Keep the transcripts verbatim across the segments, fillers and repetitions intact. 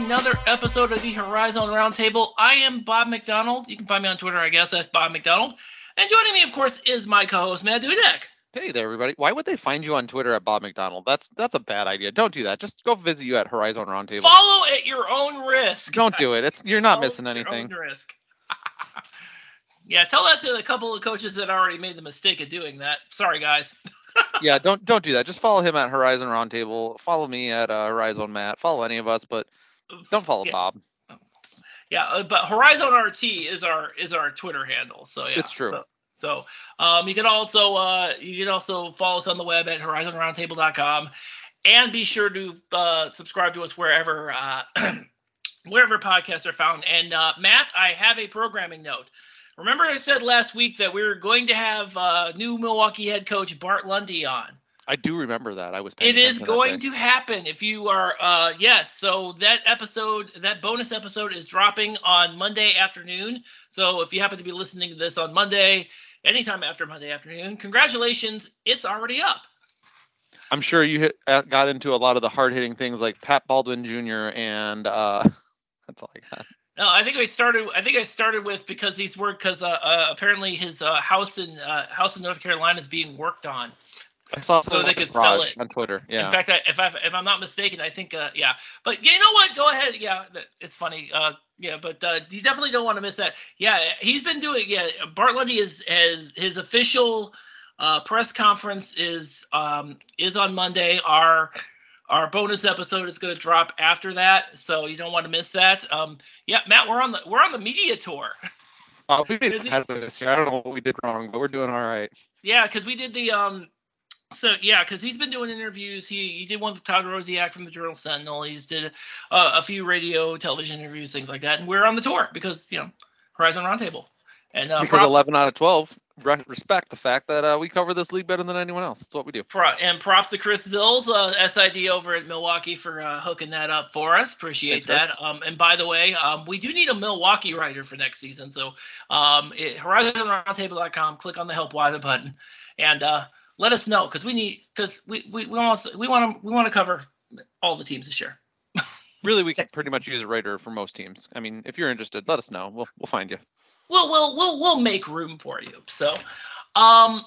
another episode of the Horizon Roundtable. I am Bob McDonald. You can find me on Twitter, I guess, at Bob McDonald. And joining me, of course, is my co-host, Matt Dudek. Hey there, everybody. Why would they find you on Twitter at Bob McDonald? That's that's a bad idea. Don't do that. Just go visit you at Horizon Roundtable. Follow at your own risk. Don't guys. do it. It's You're not Follow missing at your anything. own risk. Yeah, tell that to a couple of coaches that already made the mistake of doing that. Sorry, guys. Yeah, don't don't do that. Just follow him at Horizon Roundtable. Follow me at uh, Horizon Matt. Follow any of us, but don't follow yeah. Bob. Yeah, uh, but Horizon R T is our is our Twitter handle. So yeah, it's true. So, so um, you can also uh, you can also follow us on the web at horizon roundtable dot com, and be sure to uh, subscribe to us wherever uh, wherever podcasts are found. And uh, Matt, I have a programming note. Remember I said last week that we were going to have uh, new Milwaukee head coach Bart Lundy on. I do remember that. I was. It is going to happen if you are. Uh, yes. So that episode, that bonus episode, is dropping on Monday afternoon. So if you happen to be listening to this on Monday, anytime after Monday afternoon, congratulations, it's already up. I'm sure you hit, got into a lot of the hard hitting things like Pat Baldwin Junior and uh, that's all I got. No, I think I started. I think I started with because he's worked because uh, uh, apparently his uh, house in uh, house in North Carolina is being worked on. I saw so they could sell it on Twitter. Yeah. In fact, I, if I if I'm not mistaken, I think uh, yeah. But you know what? Go ahead. Yeah, it's funny. Uh, yeah, but uh, you definitely don't want to miss that. Yeah, he's been doing. Yeah, Bart Lundy is as his official uh, press conference is um, is on Monday. Our Our bonus episode is going to drop after that, so you don't want to miss that. Um, yeah, Matt, we're on the we're on the media tour. Oh, we made it out of this year. I don't know what we did wrong, but we're doing all right. Yeah, because we did the um, so yeah, because he's been doing interviews. He he did one with Todd Rosiak from the Journal Sentinel. He's did uh, a few radio, television interviews, things like that. And we're on the tour because you know Horizon Roundtable. And uh, because props, eleven out of twelve respect the fact that uh, we cover this league better than anyone else. That's what we do. And props to Chris Zills, uh, S I D over at Milwaukee, for uh, hooking that up for us. Appreciate Thanks, that. Um, and by the way, um, we do need a Milwaukee writer for next season. So um, horizon roundtable dot com, click on the Help Why button, and uh, let us know because we need because we we we want to we want to we want to cover all the teams this year. Really, we can pretty much use a writer for most teams. I mean, if you're interested, let us know. We'll we'll find you. We'll we'll we'll we'll make room for you. So, um,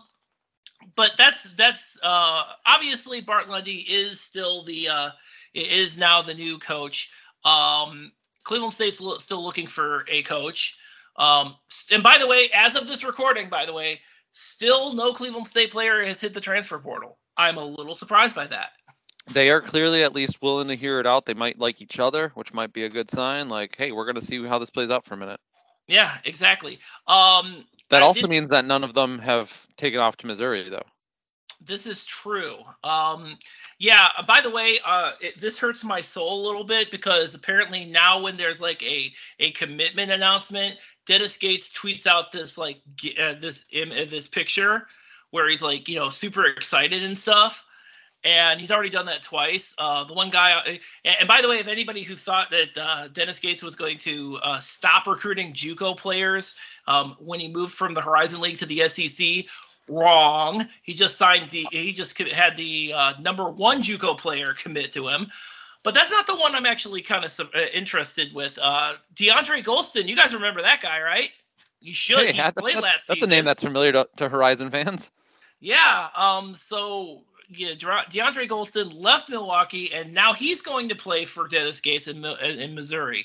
but that's that's uh obviously Bart Lundy is still the uh is now the new coach. Um, Cleveland State's lo- still looking for a coach. Um, and by the way, as of this recording, by the way, still no Cleveland State player has hit the transfer portal. I'm a little surprised by that. They are clearly at least willing to hear it out. They might like each other, which might be a good sign. Like, hey, we're gonna see how this plays out for a minute. Yeah, exactly. Um, that also did, means that none of them have taken off to Missouri, though. This is true. Um, yeah, by the way, uh, it, this hurts my soul a little bit because apparently now when there's like a, a commitment announcement, Dennis Gates tweets out this like uh, this uh, this picture where he's like, you know, super excited and stuff. And he's already done that twice. Uh, the one guy, and, and by the way, if anybody who thought that uh, Dennis Gates was going to uh, stop recruiting JUCO players um, when he moved from the Horizon League to the S E C, wrong. He just signed the, he just had the uh, number one JUCO player commit to him. But that's not the one I'm actually kind of uh, interested with. Uh, DeAndre Gholston, you guys remember that guy, right? You should. Hey, he that, played that, last that's season. a name that's familiar to, to Horizon fans. Yeah. Um. So. Yeah, DeAndre Gholston left Milwaukee, and now he's going to play for Dennis Gates in in Missouri.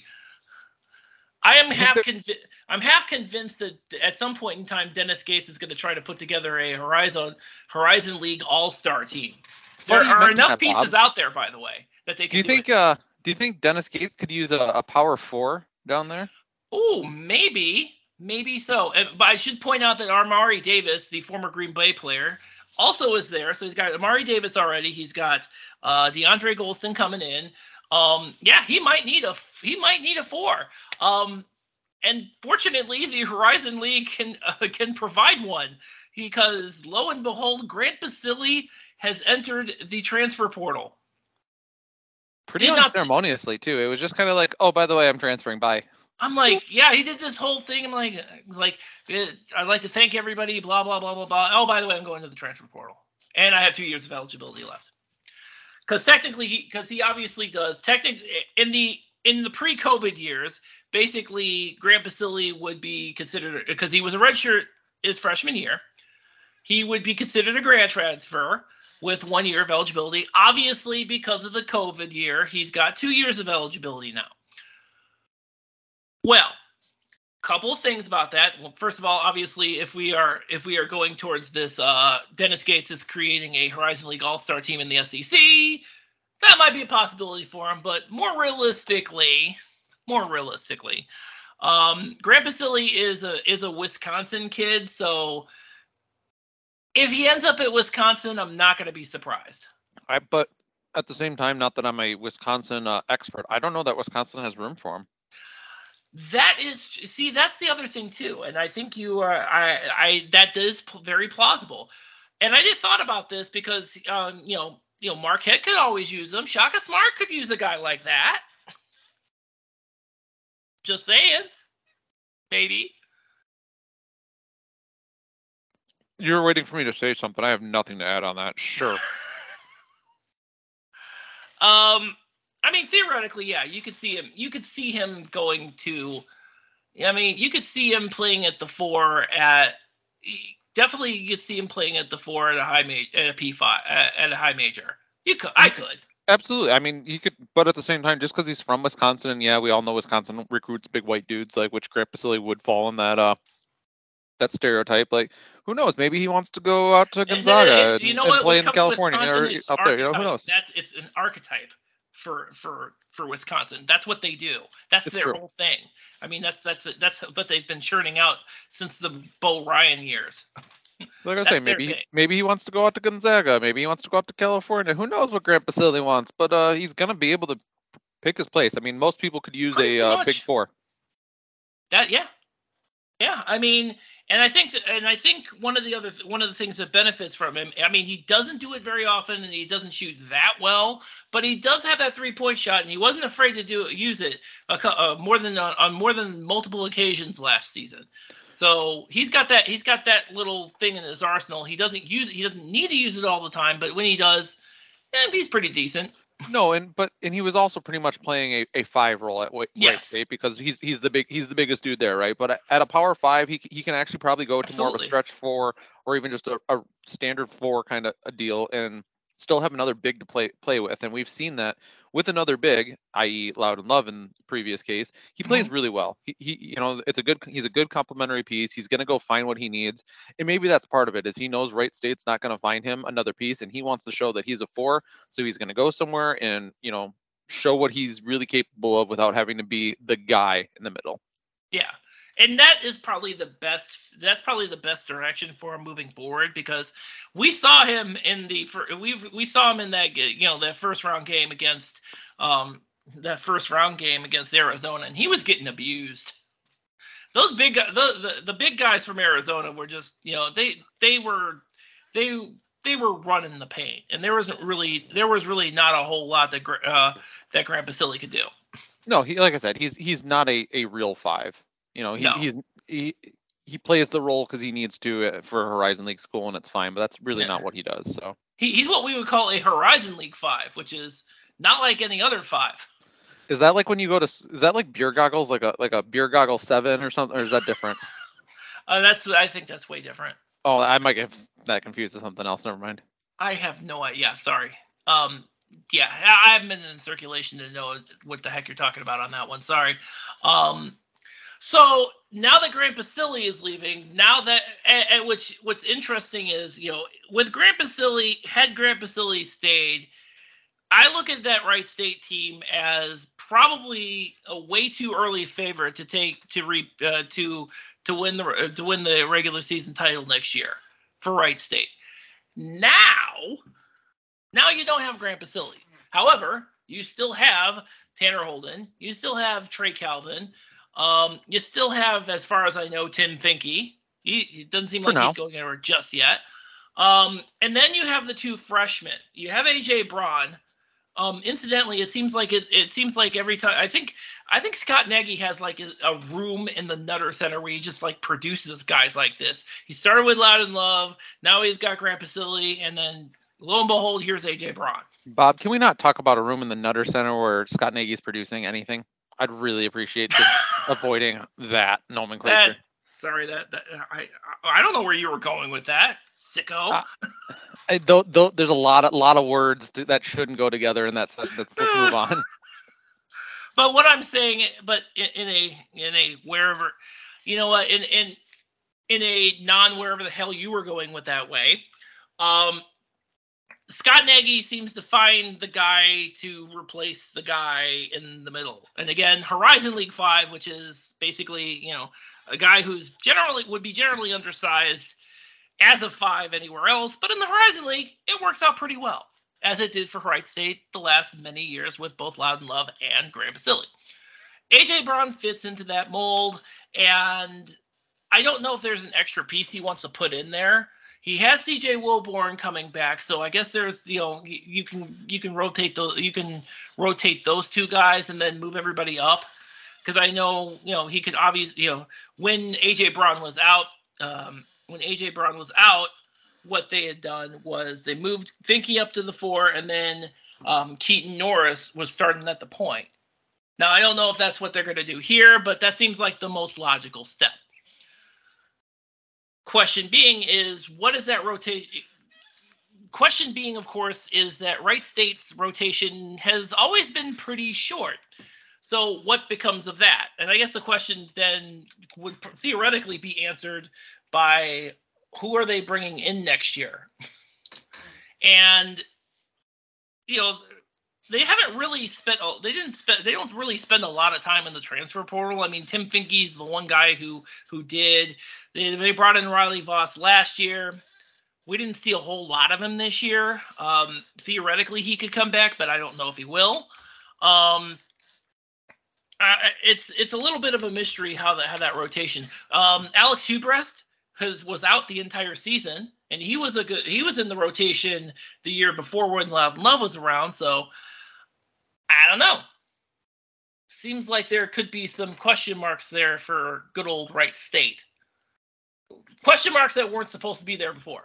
I am half convi- I'm half convinced that at some point in time, Dennis Gates is going to try to put together a Horizon Horizon League All-Star team. There are enough that, pieces Bob. out there, by the way, that they can. Do you do think? It. Uh, do you think Dennis Gates could use a, a power four down there? Oh, maybe, maybe so. But I should point out that Amari Davis, the former Green Bay player, also is there. So he's got Amari Davis already. He's got uh, DeAndre Gholston coming in. Um, yeah, he might need a he might need a four. Um, and fortunately, the Horizon League can uh, can provide one because lo and behold, Grant Basile has entered the transfer portal. Pretty unceremoniously too. It was just kind of like, oh, by the way, I'm transferring. Bye. I'm like, yeah, he did this whole thing. I'm like, like, I'd like to thank everybody, blah, blah, blah, blah, blah. Oh, by the way, I'm going to the transfer portal. And I have two years of eligibility left. Because technically, he, because he obviously does. Technically, in the in the pre-COVID years, basically Grant Basile would be considered, because he was a redshirt his freshman year, he would be considered a grad transfer with one year of eligibility. Obviously, because of the COVID year, he's got two years of eligibility now. Well, couple of things about that. Well, first of all, obviously, if we are if we are going towards this, uh, Dennis Gates is creating a Horizon League All-Star team in the S E C. That might be a possibility for him, but more realistically, more realistically, um, Grant Basile is a is a Wisconsin kid, so if he ends up at Wisconsin, I'm not going to be surprised. I, but at the same time, not that I'm a Wisconsin uh, expert, I don't know that Wisconsin has room for him. That is, see, that's the other thing too, and I think you are, I, I that is very plausible. And I just thought about this because, um, you know, you know, Marquette could always use him. Shaka Smart could use a guy like that. Just saying, maybe. You're waiting for me to say something. I have nothing to add on that. Sure. um, I mean, theoretically, yeah, you could see him. You could see him going to. I mean, you could see him playing at the four at. Definitely, you could see him playing at the four at a high ma- at a P five at a high major. You could. I could. Absolutely. I mean, he could, but at the same time, just because he's from Wisconsin, and yeah, we all know Wisconsin recruits big white dudes, like which Grant Basile would fall in that uh that stereotype. Like, who knows? Maybe he wants to go out to Gonzaga and, you know and what, play what in California or up there. You know, who knows? That's it's an archetype for for for Wisconsin. That's what they do. That's it's their true. whole thing. I mean, that's that's that's what they've been churning out since the Bo Ryan years. Like I say, maybe he, maybe he wants to go out to Gonzaga. Maybe he wants to go out to California. Who knows what Grant Basile wants? But uh, he's gonna be able to pick his place. I mean, most people could use Pretty a uh, big four. That yeah, yeah. I mean, and I think and I think one of the other one of the things that benefits from him. I mean, he doesn't do it very often, and he doesn't shoot that well. But he does have that three point shot, and he wasn't afraid to do use it a, uh, more than uh, on more than multiple occasions last season. So he's got that he's got that little thing in his arsenal. He doesn't use it. He doesn't need to use it all the time, but when he does, eh, he's pretty decent. No, and but and he was also pretty much playing a, a five role at Wright yes. State because he's he's the big he's the biggest dude there, right? But at a power five, he he can actually probably go to Absolutely. more of a stretch four or even just a, a standard four kind of a deal and still have another big to play play with. And we've seen that with another big, that is. Loudon Love in the previous case, he plays mm-hmm. really well. He, he, you know, it's a good, he's a good complementary piece. He's going to go find what he needs. And maybe that's part of it is he knows Wright State's not going to find him another piece. And he wants to show that he's a four. So he's going to go somewhere and, you know, show what he's really capable of without having to be the guy in the middle. Yeah. And that is probably the best. That's probably the best direction for him moving forward because we saw him in the we we saw him in that you know that first round game against um that first round game against Arizona, and he was getting abused. Those big the the, the big guys from Arizona were just you know they they were they they were running the paint, and there wasn't really there was really not a whole lot that uh, that Grant Basile could do. No, he like I said, he's he's not a, a real five. You know, he, no. he's he he plays the role because he needs to for Horizon League school, and it's fine. But that's really yeah. not what he does. So he, he's what we would call a Horizon League five, which is not like any other five. Is that like when you go to? Is that like beer goggles, like a like a beer goggle seven or something, or is that different? uh, that's I think that's way different. Oh, I might get that confused with something else. Never mind. I have no idea. Yeah, sorry. Um, yeah, I haven't been in circulation to know what the heck you're talking about on that one. Sorry. Um. So now that Grant Basile is leaving, now that and, and which what's interesting is, you know, with Grant Basile, had Grant Basile stayed, I look at that Wright State team as probably a way too early favorite to take to re uh, to to win the uh, to win the regular season title next year for Wright State. Now, now you don't have Grant Basile. However, you still have Tanner Holden. You still have Trey Calvin. Um, you still have, as far as I know, Tim Finke. He, it doesn't seem For like now. he's going anywhere just yet. Um, and then you have the two freshmen. You have A J Braun. Um, incidentally, it seems like it. It seems like every time I think I think Scott Nagy has like a, a room in the Nutter Center where he just like produces guys like this. He started with Loudon Love. Now he's got Grant Basile, and then lo and behold, here's A J Braun. Bob, can we not talk about a room in the Nutter Center where Scott Nagy's producing anything? I'd really appreciate just avoiding that nomenclature. That, sorry, that, that I I don't know where you were going with that, sicko. Uh, I, though, though, there's a lot of lot of words that shouldn't go together in that sentence. Let's, let's move on. But what I'm saying, but in, in a in a wherever, you know what, in in in a non wherever the hell you were going with that way, um, Scott Nagy seems to find the guy to replace the guy in the middle. And again, Horizon League five, which is basically, you know, a guy who's generally would be generally undersized as a five anywhere else, but in the Horizon League, it works out pretty well, as it did for Wright State the last many years with both Loudon Love and Graham Basile. A J Braun fits into that mold, and I don't know if there's an extra piece he wants to put in there. He has C J Wilborn coming back, so I guess there's, you know, you can you can rotate those you can rotate those two guys and then move everybody up, because I know, you know, he could obviously, you know, when A J Braun was out, um, when A J Braun was out, what they had done was they moved Finke up to the four, and then um, Keaton Norris was starting at the point. Now I don't know if that's what they're going to do here, but that seems like the most logical step. Question being is, what is that rotation? Question being, of course, is that Wright State's rotation has always been pretty short. So what becomes of that? And I guess the question then would theoretically be answered by who are they bringing in next year? And, you know, they haven't really spent, they didn't spend, they don't really spend a lot of time in the transfer portal. I mean, Tim Finke's the one guy who, who did. They, they brought in Riley Voss last year. We didn't see a whole lot of him this year. Um, theoretically, he could come back, but I don't know if he will. Um, uh, it's it's a little bit of a mystery how that how that rotation. Um, Alex Hubrest has was out the entire season, and he was a good he was in the rotation the year before when Loudon Love was around. So I don't know. Seems like there could be some question marks there for good old Wright State. Question marks that weren't supposed to be there before.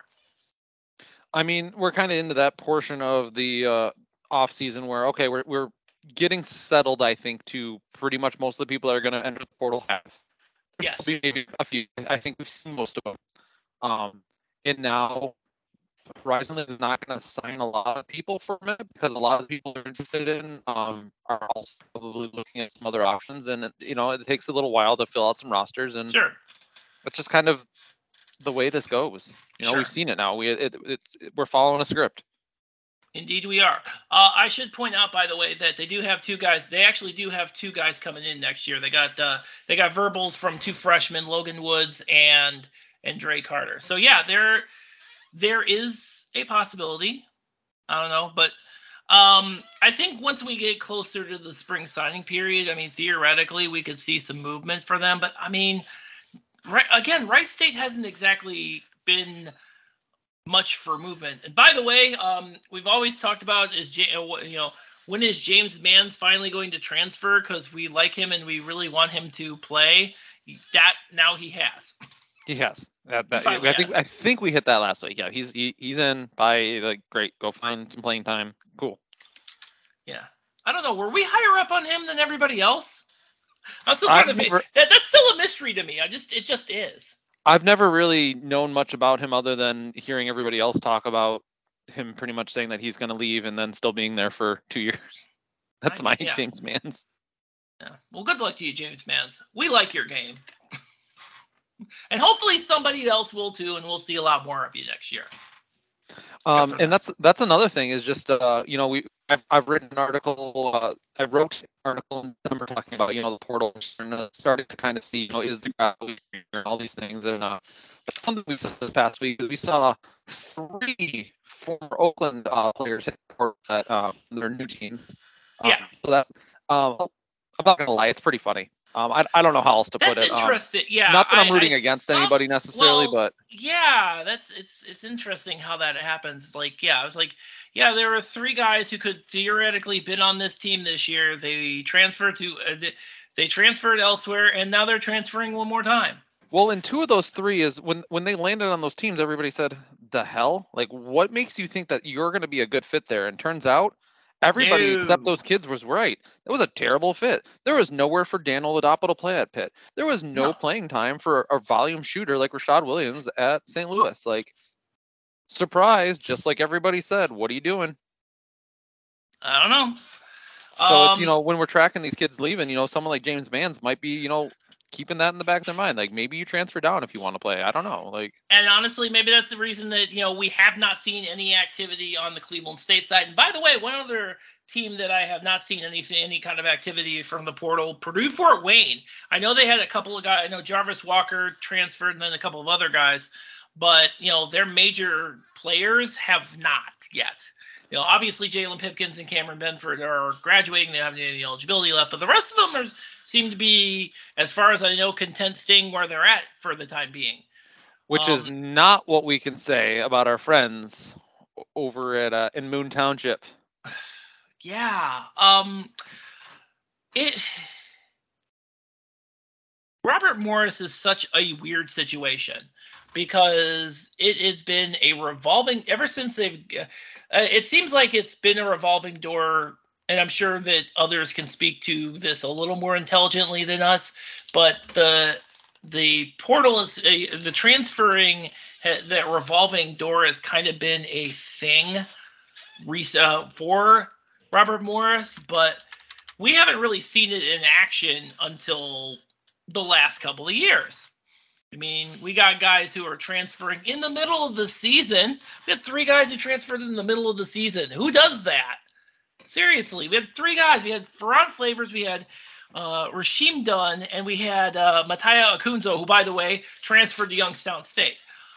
I mean, we're kind of into that portion of the uh, off season where, okay, we're we're getting settled, I think, to pretty much most of the people that are going to enter the portal have. There's Yes. Maybe a few. I think we've seen most of them. Um, and now Horizon League is not going to sign a lot of people for a minute because a lot of people are interested in um, are also probably looking at some other options. And, it, you know, it takes a little while to fill out some rosters. And Sure. That's just kind of the way this goes. You know, Sure. we've seen it now. We it, it's we're following a script. Indeed, we are. Uh, I should point out, by the way, that they do have two guys. They actually do have two guys coming in next year. They got uh, they got verbals from two freshmen, Logan Woods and and Dre Carter. So yeah, there there is a possibility. I don't know, but um, I think once we get closer to the spring signing period, I mean, theoretically, we could see some movement for them. But I mean, right, again, Wright State hasn't exactly been much for movement. And by the way, um, we've always talked about is J- you know when is James Manns finally going to transfer, because we like him and we really want him to play. That now he has. He has. That, that, he I think has. I think we hit that last week. Yeah, he's he, he's in. By like great, go find some playing time. Cool. Yeah, I don't know. Were we higher up on him than everybody else? I'm still trying I've to never, that. That's still a mystery to me. I just it just is. I've never really known much about him other than hearing everybody else talk about him pretty much saying that he's going to leave and then still being there for two years. That's I, my yeah. James Manns. Yeah. Well, good luck to you, James Manns. We like your game. And hopefully somebody else will too, and we'll see a lot more of you next year. Um, and that's that's another thing is just uh, you know we I've, I've written an article uh, I wrote an article in December talking about you know the portal and uh, started to kind of see you know is the gravity and all these things, and uh, that's something we saw this past week. We saw three former Oakland uh, players hit for that uh, their new teams. Um, yeah. So that's um, I'm not gonna lie, it's pretty funny. Um, I, I don't know how else to that's put it. That's interesting. Um, yeah. Not that I'm rooting I, I, against anybody well, necessarily, well, but yeah, that's it's it's interesting how that happens. Like, yeah, I was like, yeah, there were three guys who could theoretically been on this team this year. They transferred to uh, they transferred elsewhere, and now they're transferring one more time. Well, and two of those three is when when they landed on those teams, everybody said the hell? Like, what makes you think that you're going to be a good fit there? And turns out, everybody No. except those kids was right. It was a terrible fit. There was nowhere for Dan Oladapo to play at Pitt. There was no, No. playing time for a volume shooter like Rashad Williams at Saint Louis. Like, surprise, just like everybody said. What are you doing? I don't know. So um, it's, you know, when we're tracking these kids leaving, you know, someone like James Mans might be, you know, keeping that in the back of their mind. Like, maybe you transfer down if you want to play. I don't know. Like, and honestly, maybe that's the reason that, you know, we have not seen any activity on the Cleveland State side. And by the way, one other team that I have not seen anything, any kind of activity from the portal, Purdue Fort Wayne. I know they had a couple of guys. I know Jarvis Walker transferred, and then a couple of other guys. But, you know, their major players have not yet. You know, obviously Jalen Pipkins and Cameron Benford are graduating. They haven't any eligibility left, but the rest of them are, seem to be, as far as I know, content staying where they're at for the time being. Which um, is not what we can say about our friends over at uh, in Moon Township. Yeah. Um. It. Robert Morris is such a weird situation because it has been a revolving ever since they've. Uh, it seems like it's been a revolving door, and I'm sure that others can speak to this a little more intelligently than us. But the the portal is uh, the transferring that revolving door has kind of been a thing uh, for Robert Morris, but we haven't really seen it in action until the last couple of years. I mean, we got guys who are transferring in the middle of the season. We had three guys who transferred in the middle of the season. Who does that? Seriously, we had three guys. We had Ferran Flavors, we had uh, Rasheem Dunn, and we had uh, Mattia Akunzo, who, by the way, transferred to Youngstown State.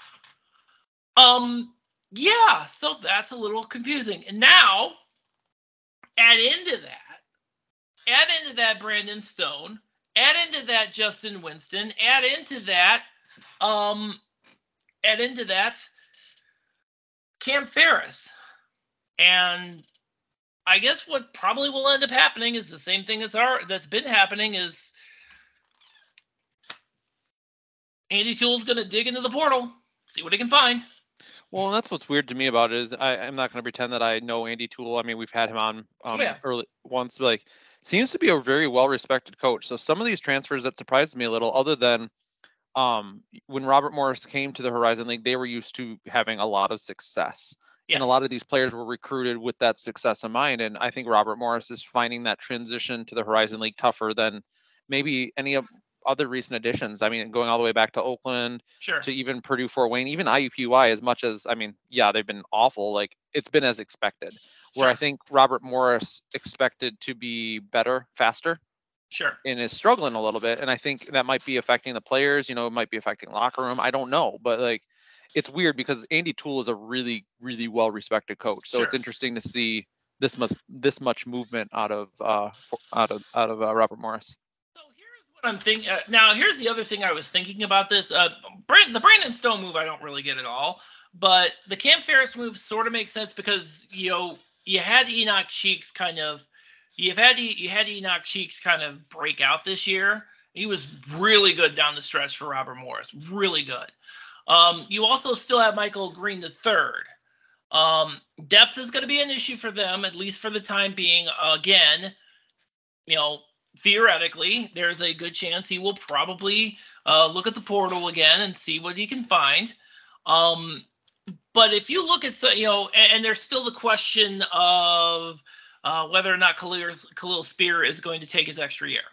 Um, yeah, so that's a little confusing. And now, add into that, add into that Brandon Stone, add into that Justin Winston, add into that, um, add into that Cam Ferris. And I guess what probably will end up happening is the same thing that's our, that's been happening is Andy Toole's going to dig into the portal, see what he can find. Well, that's what's weird to me about it is I, I'm not going to pretend that I know Andy Toole. I mean, we've had him on um, oh, yeah. early once, but like seems to be a very well-respected coach. So some of these transfers that surprised me a little, other than um, when Robert Morris came to the Horizon League, they were used to having a lot of success. Yes. And a lot of these players were recruited with that success in mind. And I think Robert Morris is finding that transition to the Horizon League tougher than maybe any of other recent additions. I mean, going all the way back to Oakland, sure, to even Purdue Fort Wayne, even I U P U I, as much as, I mean, yeah, they've been awful. Like, it's been as expected. Where sure. I think Robert Morris expected to be better, faster. Sure. And is struggling a little bit. And I think that might be affecting the players, you know, it might be affecting locker room. I don't know. But, like, it's weird because Andy Toole is a really, really well-respected coach. So sure. It's interesting to see this much, this much movement out of, uh, out of, out of uh, Robert Morris. I'm thinking uh, now. Here's the other thing I was thinking about this. Uh, Brand, the Brandon Stone move, I don't really get at all, but the Cam Ferris move sort of makes sense because you know you had Enoch Cheeks kind of, you've had you had Enoch Cheeks kind of break out this year. He was really good down the stretch for Robert Morris, really good. Um, you also still have Michael Green the third. Um, depth is going to be an issue for them, at least for the time being. Again, you know. Theoretically, there's a good chance he will probably uh, look at the portal again and see what he can find. Um, but if you look at, you know, and, and there's still the question of uh, whether or not Khalil, Khalil Spear is going to take his extra year.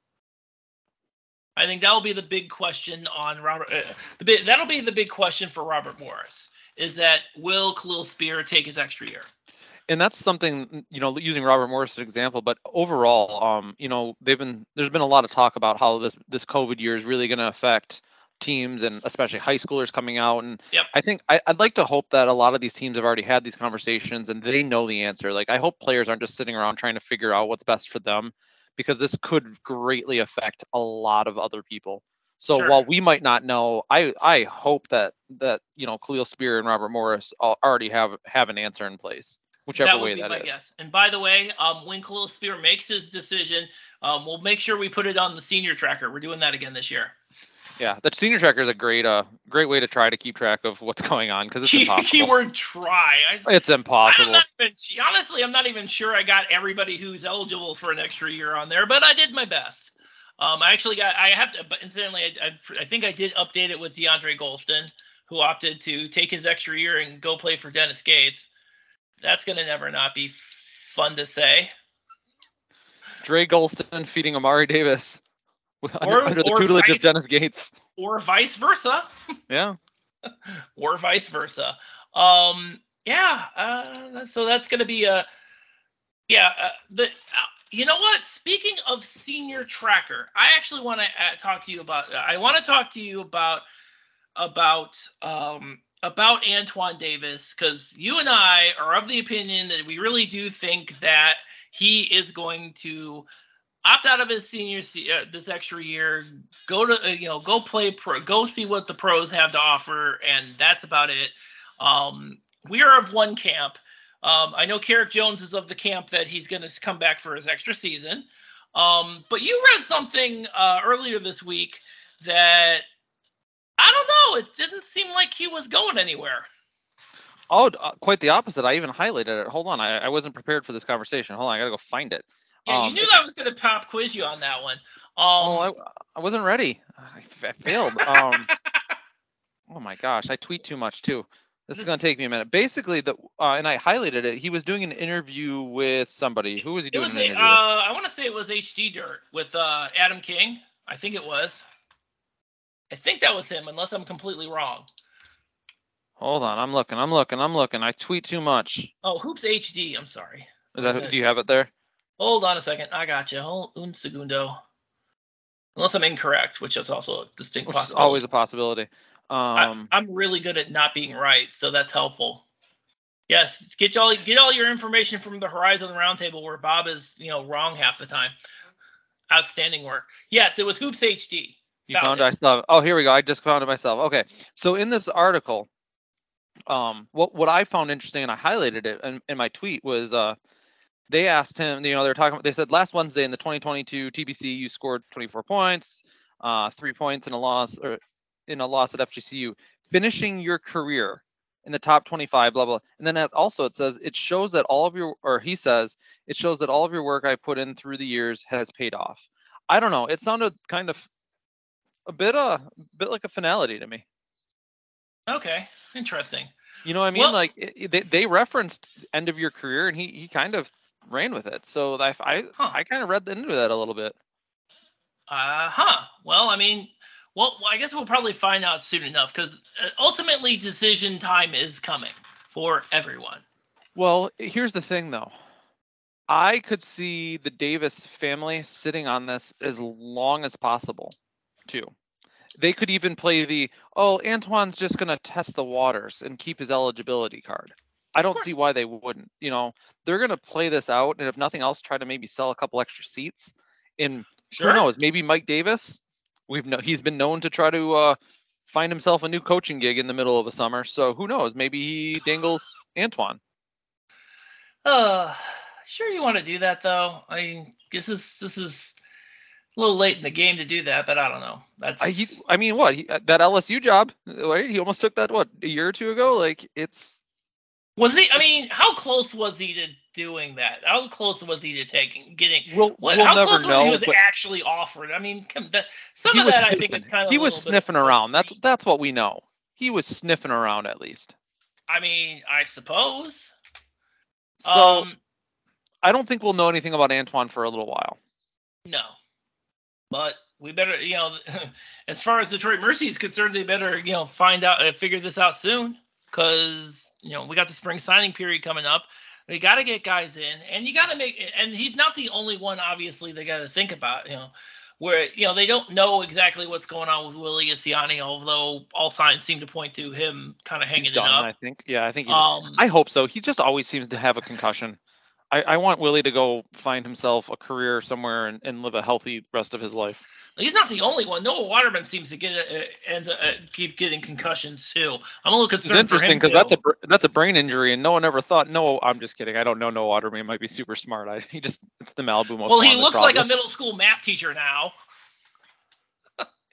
I think that'll be the big question on Robert. Uh, the big, that'll be the big question for Robert Morris is that will Khalil Spear take his extra year? And that's something, you know, using Robert Morris as an example, but overall, um, you know, they've been, there's been a lot of talk about how this, this COVID year is really going to affect teams and especially high schoolers coming out. And yep. I think I, I'd like to hope that a lot of these teams have already had these conversations and they know the answer. Like, I hope players aren't just sitting around trying to figure out what's best for them, because this could greatly affect a lot of other people. So sure. while we might not know, I, I hope that, that, you know, Khalil Spear and Robert Morris already have, have an answer in place. Whichever that would way be that my is. guess. And by the way, um, when Khalil Spear makes his decision, um, we'll make sure we put it on the senior tracker. We're doing that again this year. Yeah, the senior tracker is a great, uh, great way to try to keep track of what's going on because it's Key, impossible. Keyword try. I, it's impossible. I'm not even, honestly, I'm not even sure I got everybody who's eligible for an extra year on there, but I did my best. Um, I actually got, I have to, but incidentally, I, I, I think I did update it with DeAndre Gholston, who opted to take his extra year and go play for Dennis Gates. That's going to never not be fun to say. Dre Gholston feeding Amari Davis. Or, under, under the or tutelage vice, of Dennis Gates, or vice versa. Yeah, or vice versa. Um, yeah. Uh, so that's going to be a yeah. Uh, the uh, you know what? Speaking of senior tracker, I actually want to uh, talk to you about. Uh, I want to talk to you about about um, about Antoine Davis because you and I are of the opinion that we really do think that he is going to opt out of his senior uh, this extra year, go to uh, you know go play pro, go see what the pros have to offer, and that's about it. Um, we are of one camp. Um, I know Carrick Jones is of the camp that he's going to come back for his extra season. Um, but you read something uh, earlier this week that I don't know. It didn't seem like he was going anywhere. Oh, uh, quite the opposite. I even highlighted it. Hold on, I, I wasn't prepared for this conversation. Hold on, I gotta go find it. Yeah, um, you knew it, that I was going to pop quiz you on that one. Um, oh, I, I wasn't ready. I, I failed. um, oh my gosh, I tweet too much too. This, this is going to take me a minute. Basically, the uh, and I highlighted it. He was doing an interview with somebody. Who was he doing it was an a, interview uh, with? I want to say it was H D Dirt with uh, Adam King. I think it was. I think that was him, unless I'm completely wrong. Hold on, I'm looking. I'm looking. I'm looking. I tweet too much. Oh, Hoops H D. I'm sorry. Is that, is do you have it there? Hold on a second. I got you. Hold un segundo. Unless I'm incorrect, which is also a distinct which possibility. Is always a possibility. I, Um, I'm really good at not being right, so that's helpful. Yes, get all get all your information from the Horizon Roundtable, where Bob is, you know, wrong half the time. Outstanding work. Yes, it was Hoops H D. You found, found it. I still have, oh, here we go. I just found it myself. Okay, so in this article, um, what what I found interesting, and I highlighted it in, in my tweet, was uh, they asked him. You know, they were talking. They said last Wednesday in the twenty twenty-two T B C, you scored twenty-four points, uh, three points in a loss, or in a loss at F G C U, finishing your career in the top twenty-five, blah, blah. And then also it says, it shows that all of your, or he says, it shows that all of your work I put in through the years has paid off. I don't know. It sounded kind of a bit, uh, a bit like a finality to me. Okay. Interesting. You know what I mean? Well, like it, they, they referenced end of your career and he, he kind of ran with it. So I, I, huh. I kind of read into that a little bit. Uh huh. Well, I mean, Well, I guess we'll probably find out soon enough because ultimately decision time is coming for everyone. Well, here's the thing, though. I could see the Davis family sitting on this as long as possible, too. They could even play the, oh, Antoine's just going to test the waters and keep his eligibility card. I don't see why they wouldn't. You know, they're going to play this out, and if nothing else, try to maybe sell a couple extra seats. And sure. Who knows, maybe Mike Davis. We've no, he's been known to try to uh, find himself a new coaching gig in the middle of a summer. So who knows? Maybe he dangles Antoine. Uh, sure you want to do that though. I mean, this is this is a little late in the game to do that, but I don't know. That's. I, he, I mean, what he, that L S U job? Right? He almost took that what a year or two ago. Like it's. Was he? I mean, how close was he to doing that? How close was he to taking, getting? We'll, what, we'll how never close know. Was he was actually offered? I mean, that, some of that sniffing. I think is kind of. He was sniffing around. That's that's what we know. He was sniffing around at least. I mean, I suppose. So um, I don't think we'll know anything about Antoine for a little while. No, but we better, you know, as far as Detroit Mercy is concerned, they better, you know, find out, uh, figure this out soon, because. You know, we got the spring signing period coming up. We got to get guys in, and you got to make. And he's not the only one, obviously. They got to think about, you know, where you know they don't know exactly what's going on with Willie Isiani, although all signs seem to point to him kind of hanging he's done, it up. I think, yeah, I think. He's, um, I hope so. He just always seems to have a concussion. I, I want Willie to go find himself a career somewhere and, and live a healthy rest of his life. He's not the only one. Noah Waterman seems to get uh, ends uh, keep getting concussions too. I'm a little concerned it's interesting for him because that's a that's a brain injury, and no one ever thought. No, I'm just kidding. I don't know Noah Waterman. He might be super smart. I, he just it's the Malibu most. Well, he looks like a middle school math teacher now.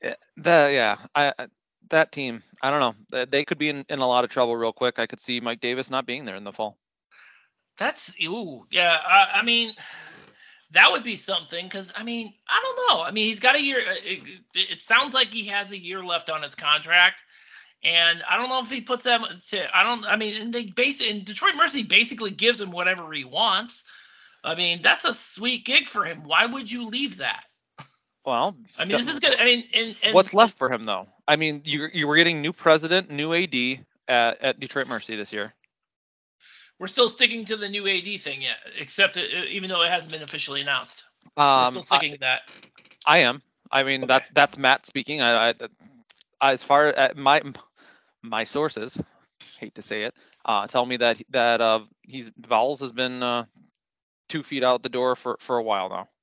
The yeah, I that team, I don't know. They could be in, in a lot of trouble real quick. I could see Mike Davis not being there in the fall. That's ooh, yeah. I, I mean, that would be something because I mean, I don't know. I mean, he's got a year. It, it sounds like he has a year left on his contract, and I don't know if he puts that. To, I don't. I mean, and they base and Detroit Mercy basically gives him whatever he wants. I mean, that's a sweet gig for him. Why would you leave that? Well, I mean, this is good. I mean, and, and what's left for him though? I mean, you you were getting new president, new A D at, at Detroit Mercy this year. We're still sticking to the new A D thing yet, except it, even though it hasn't been officially announced. Um, We're still sticking I, to that. I am. I mean, okay. that's that's Matt speaking. I, I as far as my my sources, hate to say it, uh, tell me that that uh, he's Vols has been uh, two feet out the door for for a while now.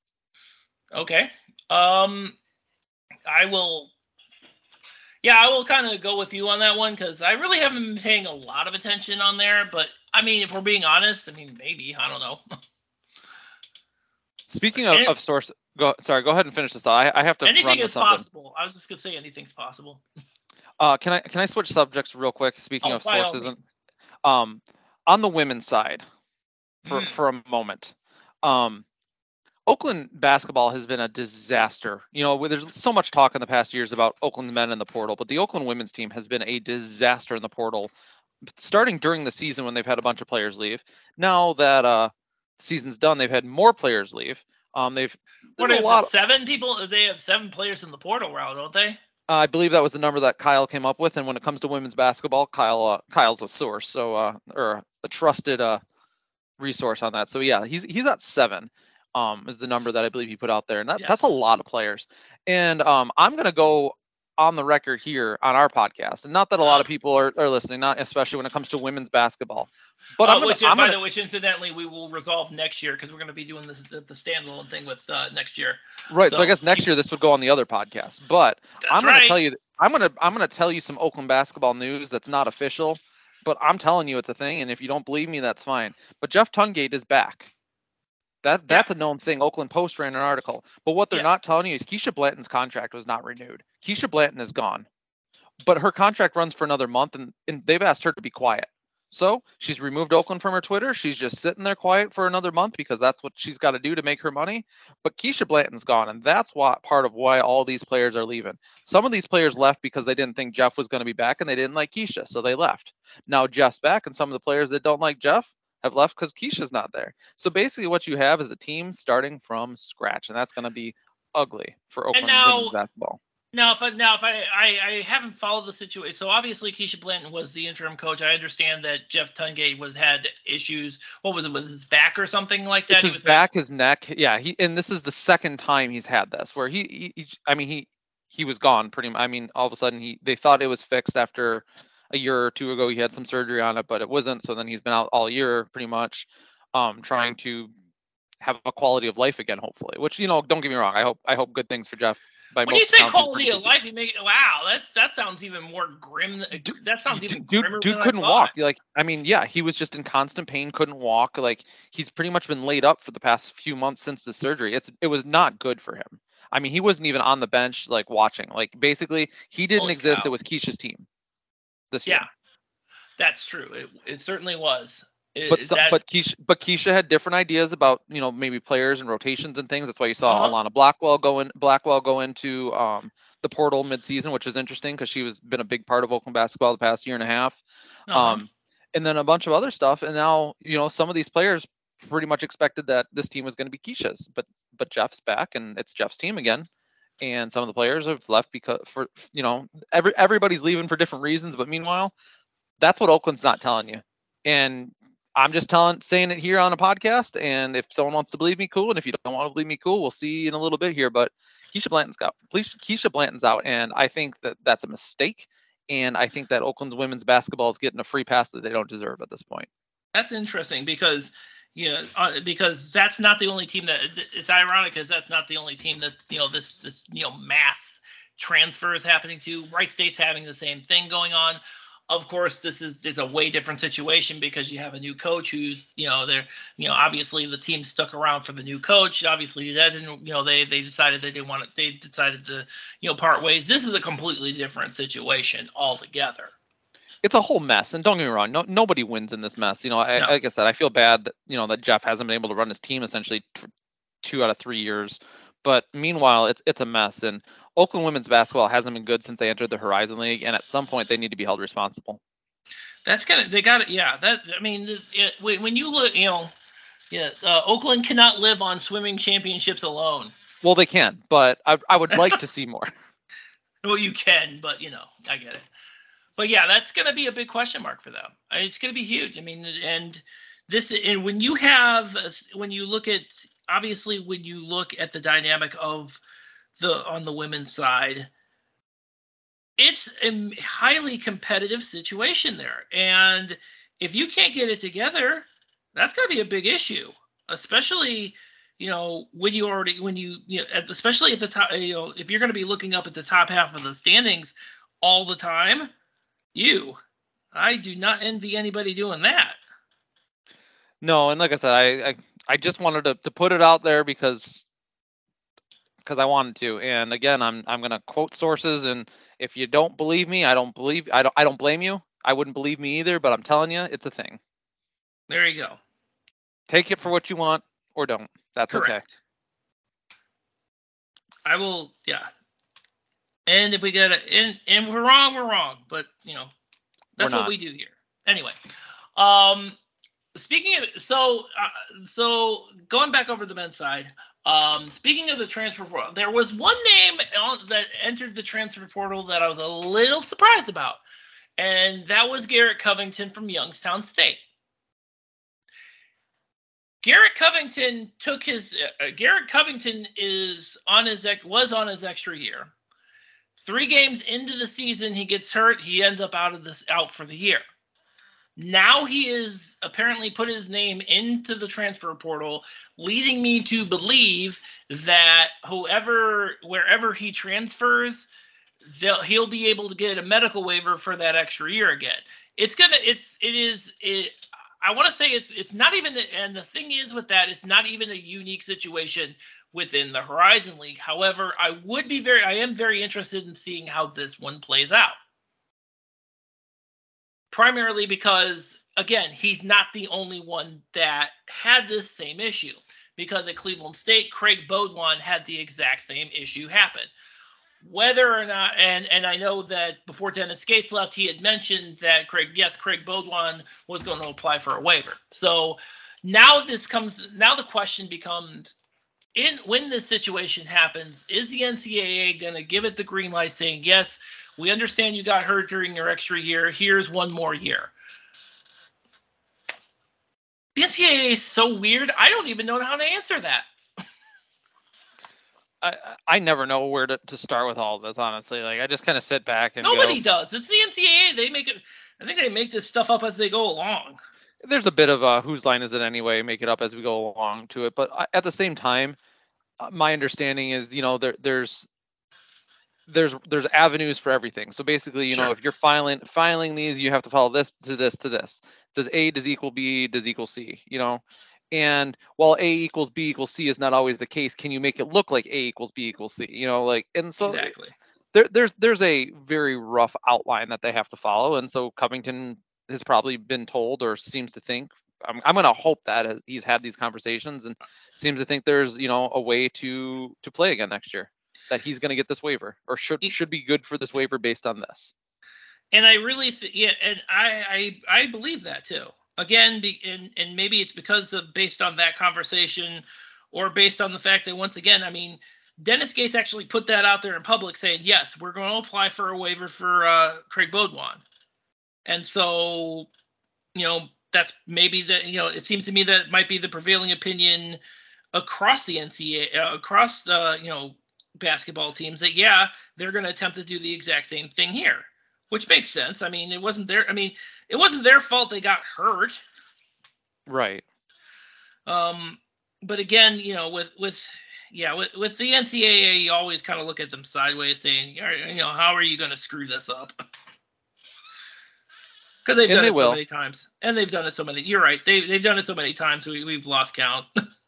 Okay. Um, I will. Yeah, I will kind of go with you on that one because I really haven't been paying a lot of attention on there. But I mean, if we're being honest, I mean, maybe I don't know. Speaking of, and, of source, go sorry, go ahead and finish this. I I have to. Anything run is something. possible. I was just gonna say anything's possible. Uh, can I can I switch subjects real quick? Speaking oh, of sources, and, um, on the women's side, for mm. for a moment, um. Oakland basketball has been a disaster. You know, there's so much talk in the past years about Oakland men in the portal, but the Oakland women's team has been a disaster in the portal, starting during the season when they've had a bunch of players leave. Now that uh, season's done, they've had more players leave. Um, they've what a lot of, seven people. They have seven players in the portal route, don't they? Uh, I believe that was the number that Kyle came up with. And when it comes to women's basketball, Kyle uh, Kyle's a source, so uh, or a trusted uh, resource on that. So yeah, he's he's at seven. Um, is the number that I believe he put out there. And that, yes. that's a lot of players. And um, I'm going to go on the record here on our podcast. And not that a lot of people are, are listening, not especially when it comes to women's basketball. But uh, I'm gonna, which, I'm by gonna, the which, incidentally, we will resolve next year because we're going to be doing this the, the standalone thing with uh, next year. Right. So, so I guess next keep, year this would go on the other podcast. But I'm going right. to tell you, I'm going to I'm going to tell you some Oakland basketball news that's not official, but I'm telling you it's a thing. And if you don't believe me, that's fine. But Jeff Tungate is back. That that's yeah. a known thing. Oakland Post ran an article. But what they're yeah. not telling you is Keisha Blanton's contract was not renewed. Keisha Blanton is gone. But her contract runs for another month, and, and they've asked her to be quiet. So she's removed Oakland from her Twitter. She's just sitting there quiet for another month because that's what she's got to do to make her money. But Keisha Blanton's gone, and that's what part of why all these players are leaving. Some of these players left because they didn't think Jeff was going to be back, and they didn't like Keisha, so they left. Now Jeff's back, and some of the players that don't like Jeff have left because Keisha's not there. So basically what you have is a team starting from scratch, and that's going to be ugly for Oakland now, women's basketball. Now, if I, now if I, I, I haven't followed the situation, so obviously Keisha Blanton was the interim coach. I understand that Jeff Tungate was had issues. What was it, with his back or something like that? It's he his was back, his neck. Yeah, he and this is the second time he's had this, where he, he, he I mean, he he was gone pretty much. I mean, all of a sudden he they thought it was fixed after a year or two ago. He had some surgery on it, but it wasn't. So then he's been out all year pretty much, um, trying to have a quality of life again, hopefully. Which, you know, don't get me wrong. I hope I hope good things for Jeff. By when you say quality of life, you make it, wow, that's that sounds even more grim. Dude, that sounds even dude, grimmer dude than couldn't I walk. Like, I mean, yeah, he was just in constant pain, couldn't walk. Like, he's pretty much been laid up for the past few months since the surgery. It's it was not good for him. I mean, he wasn't even on the bench, like watching. Like, basically, he didn't Holy exist. cow. It was Keisha's team this year. Yeah, that's true. It it certainly was. It, but some, that, but Keisha but Keisha had different ideas about, you know, maybe players and rotations and things. That's why you saw uh-huh. Alana Blackwell go in Blackwell go into um, the portal midseason, which is interesting because she was been a big part of Oakland basketball the past year and a half. Uh-huh. Um, and then a bunch of other stuff. And now, you know, some of these players pretty much expected that this team was going to be Keisha's, but but Jeff's back and it's Jeff's team again. And some of the players have left because for, you know, every everybody's leaving for different reasons. But meanwhile, that's what Oakland's not telling you. And I'm just telling, saying it here on a podcast, and if someone wants to believe me, cool. And if you don't want to believe me, cool. We'll see in a little bit here. But Keisha Blanton's got, Keisha Blanton's out, and I think that that's a mistake. And I think that Oakland's women's basketball is getting a free pass that they don't deserve at this point. That's interesting because, you know, uh, because that's not the only team that it's ironic because that's not the only team that, you know, this this you know mass transfer is happening to. Wright State's having the same thing going on. Of course, this is, is a way different situation because you have a new coach who's, you know, they're, you know, obviously the team stuck around for the new coach. Obviously, that didn't, you know, they they decided they didn't want to, they decided to, you know, part ways. This is a completely different situation altogether. It's a whole mess, and don't get me wrong, no, nobody wins in this mess. You know, I, No. like I said, I feel bad that, you know, that Jeff hasn't been able to run his team essentially t- two out of three years. But meanwhile, it's it's a mess, and Oakland women's basketball hasn't been good since they entered the Horizon League, and at some point they need to be held responsible. That's gonna, they got it. Yeah, that, I mean, it, when you look, you know, yeah, uh, Oakland cannot live on swimming championships alone. Well, they can, but I I would like to see more. Well, you can, but you know, I get it. But yeah, that's going to be a big question mark for them. I mean, it's going to be huge. I mean, and this, and when you have, when you look at, obviously, when you look at the dynamic of the, on the women's side, it's a highly competitive situation there. And if you can't get it together, that's going to be a big issue, especially, you know, when you already, when you, you know, especially at the top, you know, if you're going to be looking up at the top half of the standings all the time. You, I do not envy anybody doing that. No, and like I said, I I, I just wanted to, to put it out there because because I wanted to. And again, I'm I'm gonna quote sources, and if you don't believe me, I don't believe I don't I don't blame you. I wouldn't believe me either, but I'm telling you, it's a thing. There you go. Take it for what you want, or don't. That's correct. Okay. I will, yeah. And if we get it, and, and if we're wrong, we're wrong. But, you know, that's what we do here. Anyway, um, speaking of, so, uh, so going back over the men's side, um, speaking of the transfer portal, there was one name that entered the transfer portal that I was a little surprised about, and that was Garrett Covington from Youngstown State. Garrett Covington took his, uh, Garrett Covington is on his, was on his extra year. Three games into the season, he gets hurt. He ends up out of this out for the year. Now he is apparently put his name into the transfer portal, leading me to believe that whoever, wherever he transfers, they'll, he'll be able to get a medical waiver for that extra year again. It's gonna, it's, it is, it. I want to say it's, it's not even, and the thing is with that, it's not even a unique situation within the Horizon League. However, I would be very, I am very interested in seeing how this one plays out. Primarily because, again, he's not the only one that had this same issue. Because at Cleveland State, Craig Baudouin had the exact same issue happen. Whether or not, and, and I know that before Dennis Gates left, he had mentioned that Craig, yes, Craig Baudouin was going to apply for a waiver. So now this comes, now the question becomes, in when this situation happens, is the N C double A going to give it the green light saying, yes, we understand you got hurt during your extra year. Here's one more year. The N C double A is so weird. I don't even know how to answer that. I, I never know where to, to start with all of this, honestly. Like, I just kind of sit back and Nobody go, does. It's the N C double A. They make it. I think they make this stuff up as they go along. There's a bit of a whose line is it anyway, make it up as we go along to it. But I, at the same time, uh, my understanding is, you know, there there's there's there's avenues for everything. So basically, you Sure. know, if you're filing filing these, you have to follow this to this to this. Does A does equal B does equal C, you know? And while A equals B equals C is not always the case, can you make it look like A equals B equals C? You know, like, and so exactly. there, there's there's a very rough outline that they have to follow. And so Covington has probably been told, or seems to think, I'm, I'm going to hope that he's had these conversations and seems to think there's, you know, a way to to play again next year, that he's going to get this waiver, or should should be good for this waiver based on this. And I really, th- yeah, and I, I I believe that too. Again, be, and, and maybe it's because of based on that conversation, or based on the fact that, once again, I mean, Dennis Gates actually put that out there in public saying, yes, we're going to apply for a waiver for uh, Craig Baudouin. And so, you know, that's maybe the, you know, it seems to me that might be the prevailing opinion across the N C double A, uh, across, uh, you know, basketball teams, that, yeah, they're going to attempt to do the exact same thing here. Which makes sense. I mean, it wasn't their. I mean, it wasn't their fault they got hurt. Right. Um, but again, you know, with with yeah, with, with the N C double A, you always kind of look at them sideways, saying, you know, how are you going to screw this up? Because they've And done they it will. so many times. And they've done it so many. You're right. They, they've done it so many times. We, we've lost count.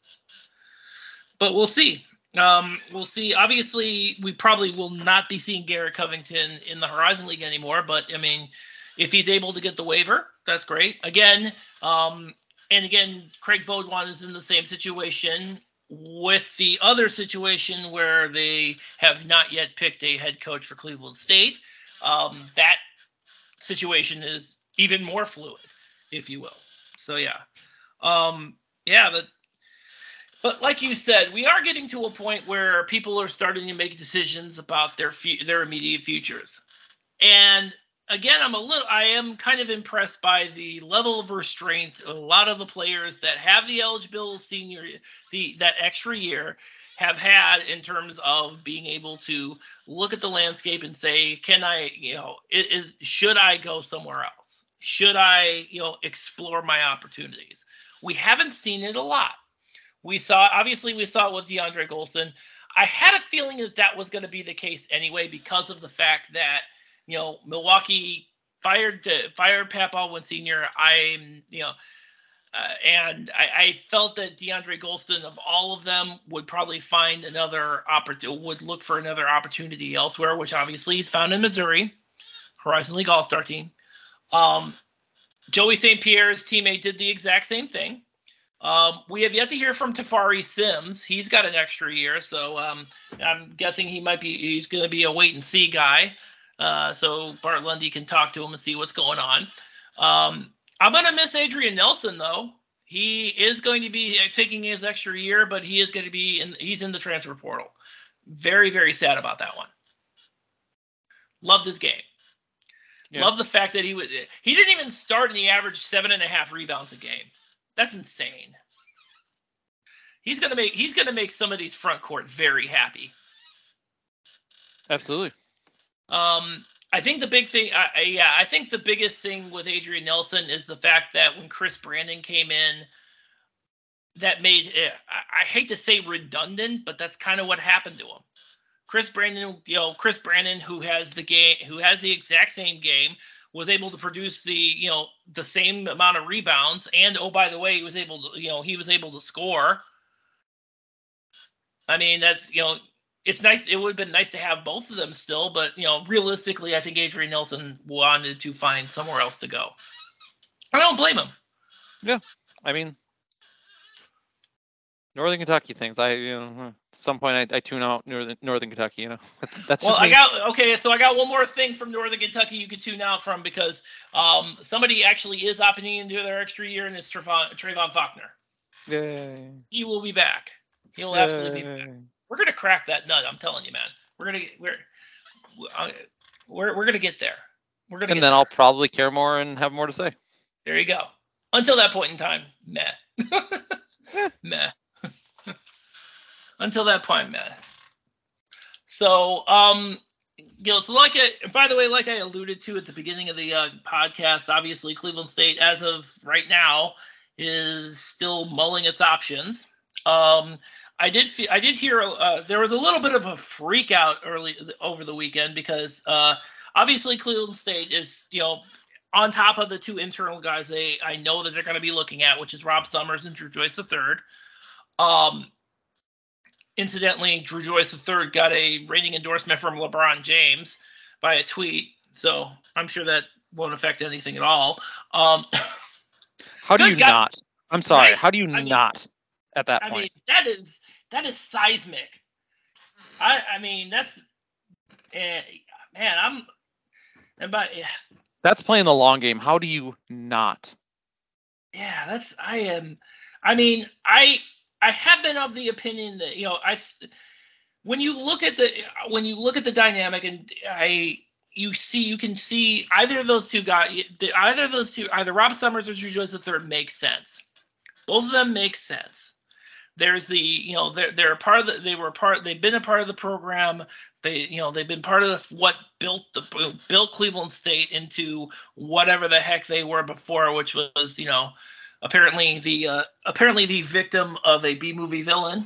But we'll see. Um, we'll see. Obviously, we probably will not be seeing Garrett Covington in the Horizon League anymore. But, I mean, if he's able to get the waiver, that's great. Again, um, and again, Craig Beaudoin is in the same situation with the other situation where they have not yet picked a head coach for Cleveland State. Um, that situation is even more fluid, if you will. So, yeah. Um, yeah, but, but like you said, we are getting to a point where people are starting to make decisions about their fu- their immediate futures. And again, I'm a little, I am kind of impressed by the level of restraint a lot of the players that have the eligible senior, the that extra year, have had in terms of being able to look at the landscape and say, can I, you know, is, should I go somewhere else? Should I, you know, explore my opportunities? We haven't seen it a lot. We saw, obviously, we saw it with DeAndre Gholston. I had a feeling that that was going to be the case anyway because of the fact that, you know, Milwaukee fired uh, fired Pat Baldwin Senior I'm, you know, uh, and I, I felt that DeAndre Gholston, of all of them, would probably find another opportunity, would look for another opportunity elsewhere, which obviously he's found in Missouri, Horizon League All-Star team. Um, Joey Saint Pierre's teammate did the exact same thing. Um, we have yet to hear from Tafari Sims. He's got an extra year, so um, I'm guessing he might be. He's going to be a wait and see guy. Uh, so Bart Lundy can talk to him and see what's going on. Um, I'm going to miss Adrian Nelson though. He is going to be taking his extra year, but he is going to be in. He's in the transfer portal. Very, very sad about that one. Loved his game. Yeah. Love the fact that he would. He didn't even start, and he averaged seven and a half rebounds a game. That's insane. He's gonna make he's gonna make some of these front court very happy. Absolutely. Um, I think the big thing, I, I, yeah, I think the biggest thing with Adrian Nelson is the fact that when Chris Brandon came in, that made it, I, I hate to say redundant, but that's kind of what happened to him. Chris Brandon, you know, Chris Brandon, who has the game, who has the exact same game, was able to produce the, you know, the same amount of rebounds. And, oh, by the way, he was able to, you know, he was able to score. I mean, that's, you know, it's nice. It would have been nice to have both of them still. But, you know, realistically, I think Adrian Nelson wanted to find somewhere else to go. I don't blame him. Yeah. I mean, Northern Kentucky things. I, you know, at some point I, I tune out Northern Northern Kentucky. You know, that's, that's well. Just I got okay. So I got one more thing from Northern Kentucky you could tune out from because um, somebody actually is opting into their extra year, and it's Trayvon, Trayvon Faulkner. Yay! He will be back. He will Yay. absolutely be back. We're gonna crack that nut. I'm telling you, man. We're gonna we're we're we're gonna get there. We're gonna. And get then there. I'll probably care more and have more to say. There you go. Until that point in time, meh. meh. Until that point, man. So, um, you know, so like, I, by the way, like I alluded to at the beginning of the uh, podcast, obviously Cleveland State, as of right now, is still mulling its options. Um, I did, fe- I did hear uh, there was a little bit of a freak out early over the weekend because uh, obviously Cleveland State is, you know, on top of the two internal guys they I know that they're going to be looking at, which is Rob Summers and Drew Joyce the third. Um. Incidentally, Drew Joyce the third got a rating endorsement from LeBron James by a tweet, so I'm sure that won't affect anything at all. Um, how do you guy. not? I'm sorry. Nice. How do you I mean, not at that I point? mean, that is that is seismic. I I mean, that's uh, man. I'm and by uh, that's playing the long game. How do you not? Yeah, that's I am. I mean, I. I have been of the opinion that, you know, I, when you look at the, when you look at the dynamic and I, you see, you can see either of those two guys, either of those two, either Rob Summers or Drew Joyce the third makes sense. Both of them make sense. There's the, you know, they're, they're a part of the, they were part, they've been a part of the program. They, you know, they've been part of what built the, built Cleveland State into whatever the heck they were before, which was, you know, Apparently the uh, apparently the victim of a B-movie villain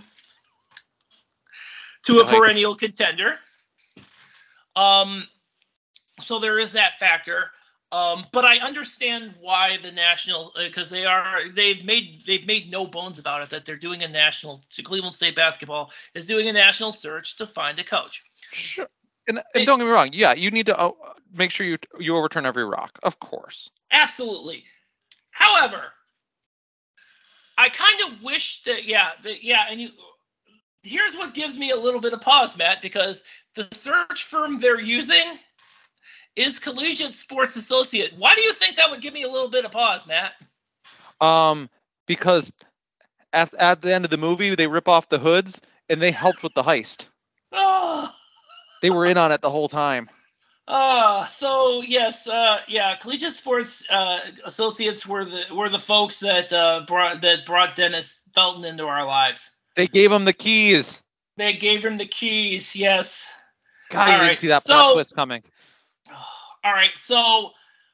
to a perennial contender. Um, so there is that factor. Um, but I understand why the national, because they are they've made they've made no bones about it that they're doing a national. Cleveland State basketball is doing a national search to find a coach. Sure. And, and don't get me wrong, yeah, you need to uh, make sure you you overturn every rock, of course. Absolutely. However, I kind of wish that, yeah, that, yeah, and you. Here's what gives me a little bit of pause, Matt, because the search firm they're using is Collegiate Sports Associate. Why do you think that would give me a little bit of pause, Matt? Um, because at at the end of the movie, they rip off the hoods and they helped with the heist. Oh. They were in on it the whole time. Uh, so yes, uh, yeah, Collegiate Sports uh, Associates were the were the folks that uh, brought that brought Dennis Felton into our lives. They gave him the keys. They gave him the keys. Yes. God, you All didn't right, see that so, plot twist coming. All right, so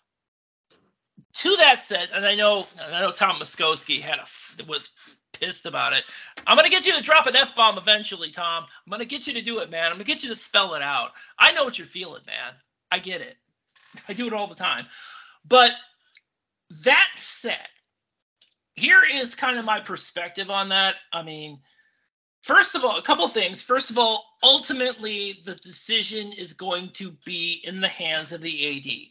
to that said, and I know I know Tom Muskowski had a was pissed about it. I'm gonna get you to drop an F-bomb eventually, Tom. I'm gonna get you to do it, man. I'm gonna get you to spell it out. I know what you're feeling, man. I get it. I do it all the time. But that said, here is kind of my perspective on that. I mean, first of all, a couple things. First of all, ultimately, the decision is going to be in the hands of the A D.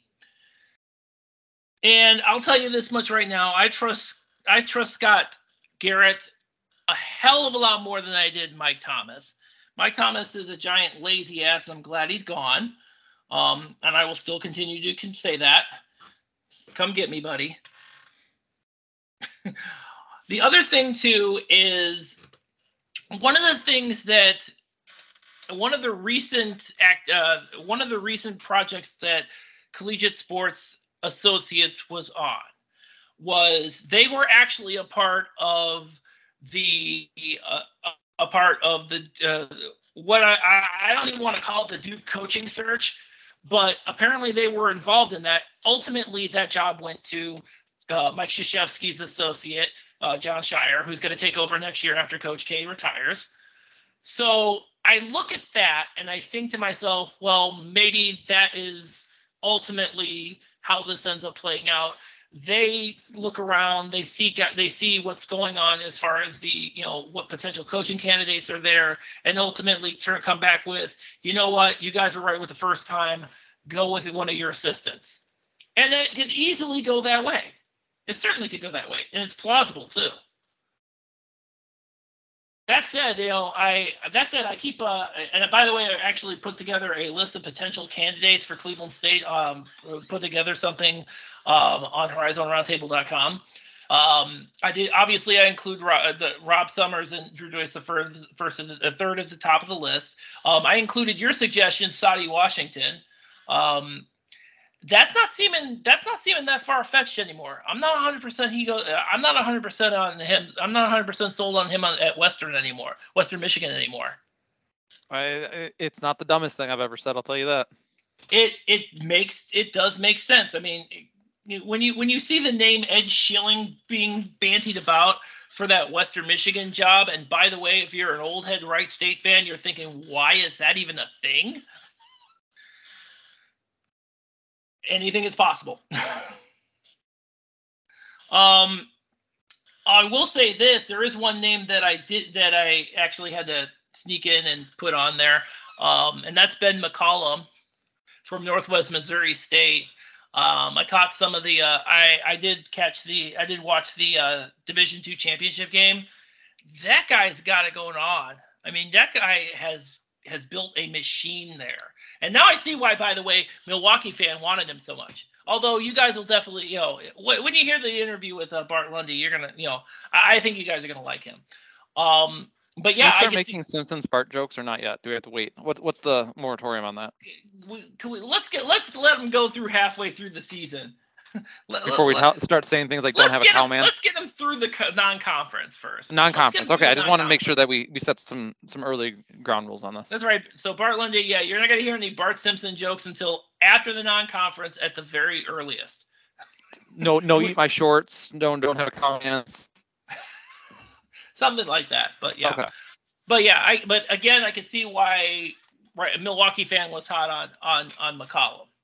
And I'll tell you this much right now. I trust I trust Scott Garrett a hell of a lot more than I did Mike Thomas. Mike Thomas is a giant lazy ass, and I'm glad he's gone. Um, and I will still continue to say that. Come get me, buddy. The other thing, too, is one of the things that one of the recent act, uh, one of the recent projects that Collegiate Sports Associates was on was they were actually a part of the uh, a part of the uh, what I, I don't even want to call it the Duke coaching search, but apparently they were involved in that. Ultimately, that job went to uh, Mike Krzyzewski's associate, uh, John Shire, who's going to take over next year after Coach K retires. So I look at that and I think to myself, well, maybe that is ultimately how this ends up playing out. They look around, they see they see what's going on as far as the, you know, what potential coaching candidates are there, and ultimately turn come back with, you know what, you guys were right with the first time, go with one of your assistants. And it could easily go that way. It certainly could go that way, and it's plausible too. That said, you know, I that said, I keep uh, and by the way, I actually put together a list of potential candidates for Cleveland State. Um, put together something um, on horizon roundtable dot com. Um, I did obviously I include Rob, the, Rob Summers and Drew Joyce the first, first and the third at the top of the list. Um, I included your suggestion, Sadie Washington. Um, That's not seeming. That's not seeming that far fetched anymore. I'm not one hundred percent. He go. I'm not one hundred percent on him. I'm not one hundred percent sold on him on, at Western anymore. Western Michigan anymore. I, it's not the dumbest thing I've ever said. I'll tell you that. It it makes it does make sense. I mean, when you when you see the name Ed Schilling being bantied about for that Western Michigan job, and by the way, if you're an old head Wright State fan, you're thinking, why is that even a thing? Anything is possible. um, I will say this: there is one name that I did that I actually had to sneak in and put on there, um, and that's Ben McCollum from Northwest Missouri State. Um, I caught some of the. Uh, I I did catch the. I did watch the uh, Division two championship game. That guy's got it going on. I mean, that guy has. has built a machine there. And now I see why, by the way, Milwaukee fan wanted him so much. Although you guys will definitely, you know, when you hear the interview with uh, Bart Lundy, you're going to, you know, I, I think you guys are going to like him. Um, but yeah, Can we start I making see, Simpsons Bart jokes or not yet? Do we have to wait? What, what's the moratorium on that? We, can we, let's get, let's let him go through halfway through the season. Let, Before we let, start saying things like don't have a cow him, man. Let's get them through the co- non-conference first. Non-conference. Okay, I just want to make sure that we, we set some some early ground rules on this. That's right. So Bart Lundy, yeah, you're not going to hear any Bart Simpson jokes until after the non-conference at the very earliest. No, no, eat my shorts. Don't don't have a cow man. Something like that. But yeah. Okay. But yeah, I but again, I can see why right, a Milwaukee fan was hot on on on McCollum.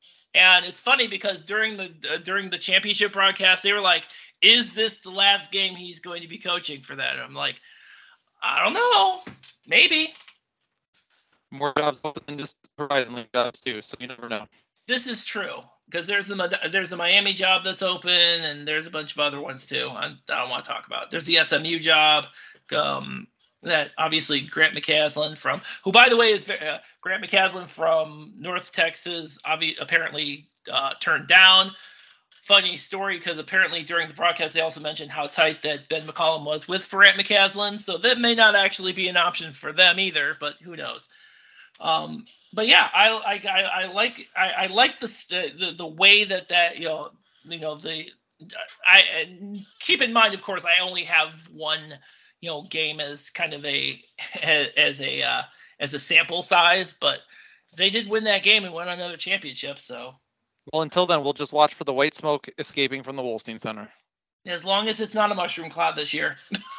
And it's funny because during the uh, during the championship broadcast, they were like, "Is this the last game he's going to be coaching for that?" And I'm like, I don't know, maybe. More jobs open than just Horizon League jobs too, so you never know. This is true because there's a there's a Miami job that's open, and there's a bunch of other ones too. I, I don't want to talk about. There's the S M U job. Um, that obviously Grant McCaslin from, who by the way is uh, Grant McCaslin from North Texas, obvi- apparently uh, turned down. Funny story because apparently during the broadcast they also mentioned how tight that Ben McCollum was with Grant McCaslin, so that may not actually be an option for them either, but who knows. Um, but yeah, I I, I like I, I like the, the the way that that you know you know the I keep in mind, of course, I only have one you know game as kind of a as a uh, as a sample size, but they did win that game and won another championship. So well, until then, we'll just watch for the white smoke escaping from the Wolstein Center. As long as it's not a mushroom cloud this year.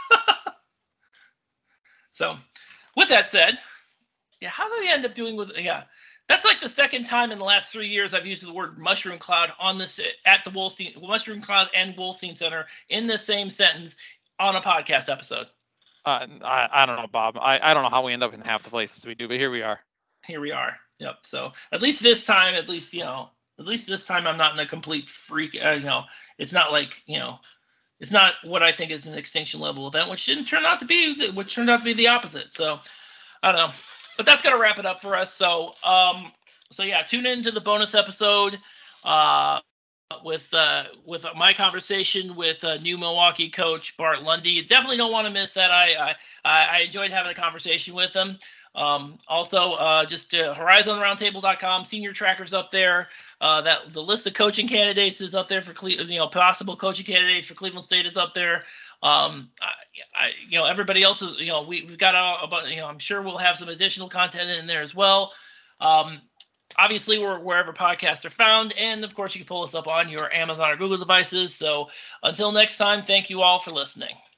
So, with that said. Yeah, how do we end up doing with yeah? That's like the second time in the last three years I've used the word mushroom cloud on this at the Wolstein mushroom cloud and Wolstein Center in the same sentence on a podcast episode. Uh, I I don't know, Bob. I, I don't know how we end up in half the places we do, but here we are. Here we are. Yep. So at least this time, at least you know, at least this time I'm not in a complete freak. Uh, you know, it's not like you know, it's not what I think is an extinction level event, which didn't turn out to be, which turned out to be the opposite. So I don't know. But that's going to wrap it up for us. So, um, so yeah, tune in to the bonus episode uh, with uh, with my conversation with uh, new Milwaukee coach Bart Lundy. You definitely don't want to miss that. I I, I enjoyed having a conversation with him. Um, also, uh, just uh, horizon roundtable dot com, senior trackers up there. Uh, that the list of coaching candidates is up there for Cle- you know possible coaching candidates for Cleveland State is up there. Um, I, I, you know, everybody else is, you know, we, we've got a, a, you know, I'm sure we'll have some additional content in there as well. Um, obviously we're wherever podcasts are found. And of course you can pull us up on your Amazon or Google devices. So until next time, thank you all for listening.